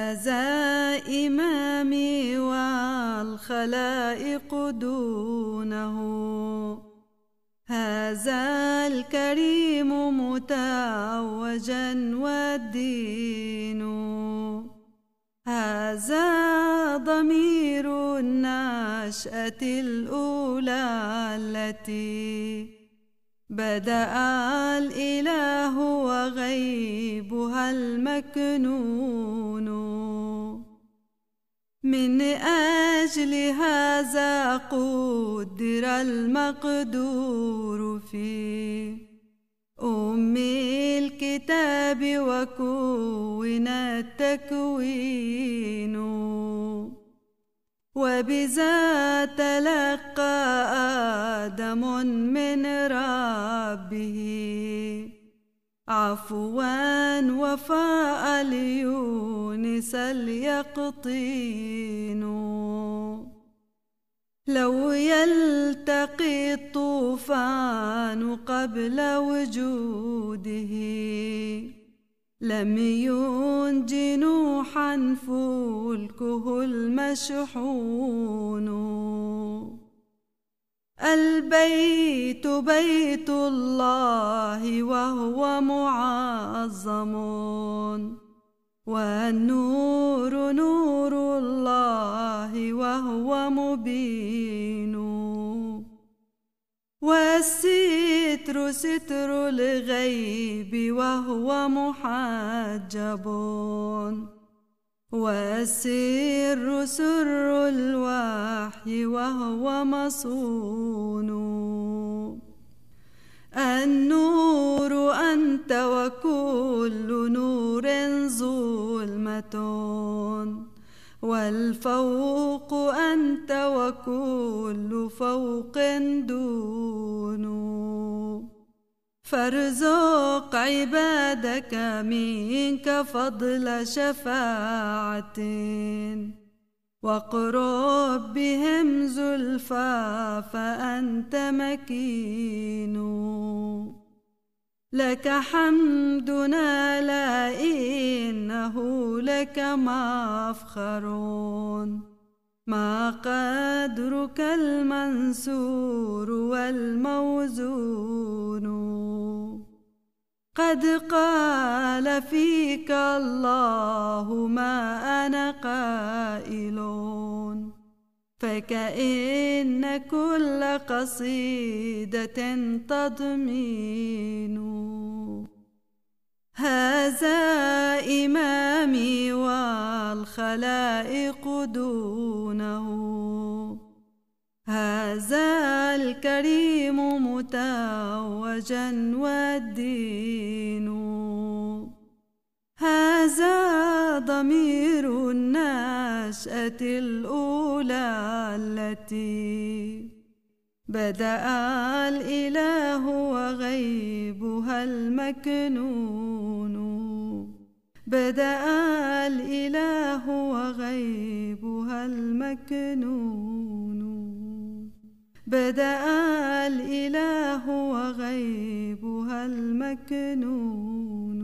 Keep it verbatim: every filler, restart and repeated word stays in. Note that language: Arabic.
هذا إمامي والخلائق دونه، هذا الكريم متوجا والدين، هذا ضمير النشأة الأولى التي بدأ الإله وغيبها المكنون. من أجل هذا قدر المقدور في أم الكتاب وكون التكوين، وبذا تلقى آدم من ربه عفوا وفاء ليونس اليقطين. لو يلتقي الطوفان قبل وجوده لم ينج نوحا فلكه المشحون. البيت بيت الله وهو معظم، والنور نور الله وهو مبين، والستر ستر الغيب وهو محجب، والسر سر الوحي وهو مصون. النور أنت وكل نور ظلمة، والفوق أنت وكل فوق دون. فارزق عبادك منك فضل شفاعة، واقرب بهم زلفى فأنت مكين. لك حمدنا لا إنه لك مفخر، ما قدرك المنصور والموزون. قد قال فيك الله ما أنا قائل، فكأن كل قصيدة تضمين. هذا إمامي والخلائق دونه، هذا الكريم متوجا والدين، هذا ضمير النشأة الأولى التي بدأ الإله وغيبها المكنون. بدأ الإله وغيبها المكنون. بدأ الإله وغيبها المكنون.